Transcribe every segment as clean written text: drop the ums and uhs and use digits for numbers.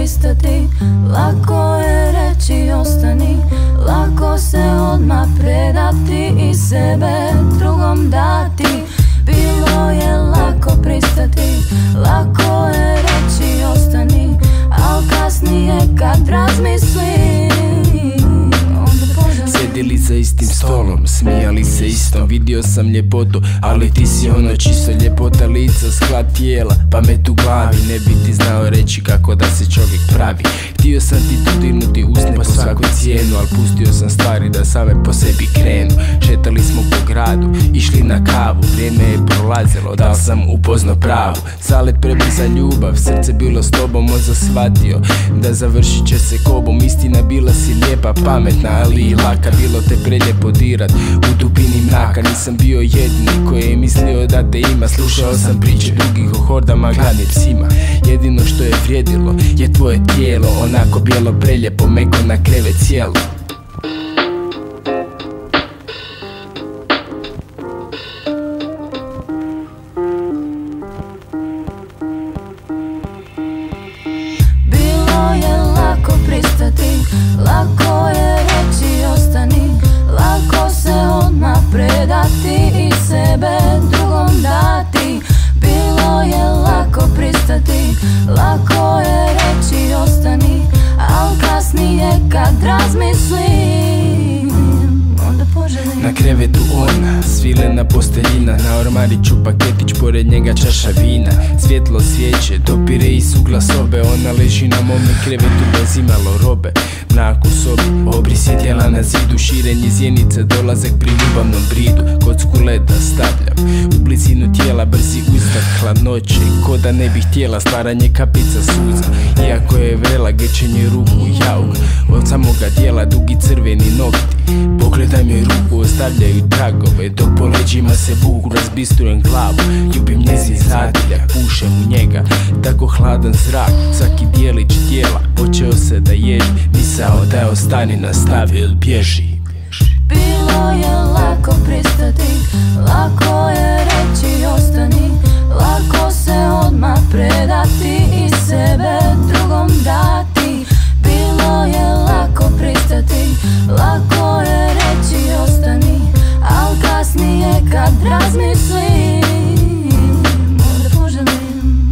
pristati, lako je reći ostani, lako se odmah predati i sebe drugom dati. Bilo je lako pristati, lako je reći ostani, al kasnije kad razmislim onda poželim. Sjedili za istim stolom, smijali se istom, vidio sam ljepotu, ali ti si ono čisto, ljepota lica, sklad tijela, pamet u glavi. Ne bi ti znao reći kako da se čovjek pravi. Htio sam ti tu dirnuti usne po svaku cijenu, al pustio sam stvari da same po sebi krenu. Šetali smo po gradu, išli na kavu, vrijeme je prolazilo, da sam upoznao pravu. Zalet prebrza ljubav, srce bilo s tobom, možda shvatio da završit će se kobom. Istina, bila si lijepa, pametna, ali i laka, bilo te preljepo dirat u dubini mraka. Nisam bio jedini koji je mislio da te ima, slušao sam priče drugih o hordama gladnim psima. Jedino što je vrijedilo je tvoje tijelo, onako bijelo, preljepo, meko na krevet cijelo. Bilo je lako pristati, lako je reći ostani, lako se odmah predati i sebe drugom dati. Bilo je lako pristati, lako je reći ostani, al kasnije kad razmislim onda poželim. Na krevetu ona, svilena posteljina, na ormariću paketić, pored njega čaša vina. Svjetlo svijeće, dopire iz ugla sobe, ona leži na mome krevetu bez imalo robe. Mrak u sobi, obris je tijela na zidu, širenje zjenice, dolazak pri ljubavnom bridu. Kocku leda stavljam u blizinu tijela, brzi uzdah hladnoće, ko da ne bih htjela, stvaranje kapica suza. Iako je vrela, grčenje ruku, jauk od samoga tijela, dugi crveni nokti. Pogledaj mi ruku, ostavljaju tragove, dok po leđima se vuku, razbistrujem glavu. Ljubim njezin zadiljak, pušem u njega, tako hladan zrak, svaki dijelić tijela počeo se da ježi. Misao da je ostani, nastavi ili bježi. Bilo je lako pristati, lako je reći ostani, lako se odmah predati i sebe drugom dati. Bilo je lako pristati, lako je reći ostani, al kasnije kad razmislim onda poželim.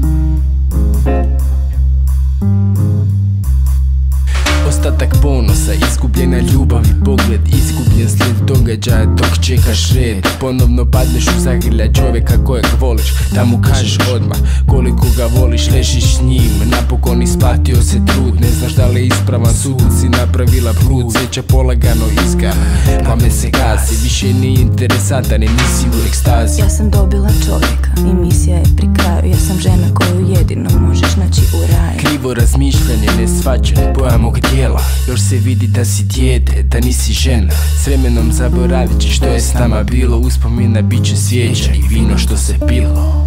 Ostatak ponosa, izgubljena ljubav i pogled, izgubljen slijed događaja dok čekaš red. Ponovno padneš u zagrljaj čovjeka kojeg voliš, da mu kažeš odmah koliko ga voliš. Ležiš s njim, napokon isplatio se trud, ne znaš da li je ispravan sud, si napravila blud, sjeća polagano izgara, pamet se gasi, više nije interesantan, nisi u ekstazi. Ja sam dobila čovjeka i misija je pri kraju, ja sam žena koju jedino možeš naći u raju. Krivo razmišljanje, neshvaćanje pojam mog tijela, još se vidi da si dijete, da nisi žena. S vremenom zaboravit ćeš što je s nama bilo, uspomina bit će svijeća i vino što se pilo.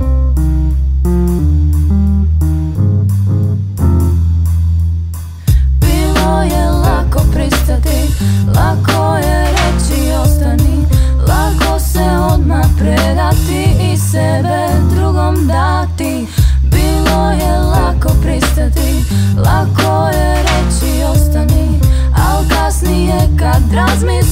Bilo je lako pristati, lako je reći ostani, lako se odmah predati i sebe drugom dati. Bilo je lako pristati, lako je reći ostani, al kasnije kad razmislim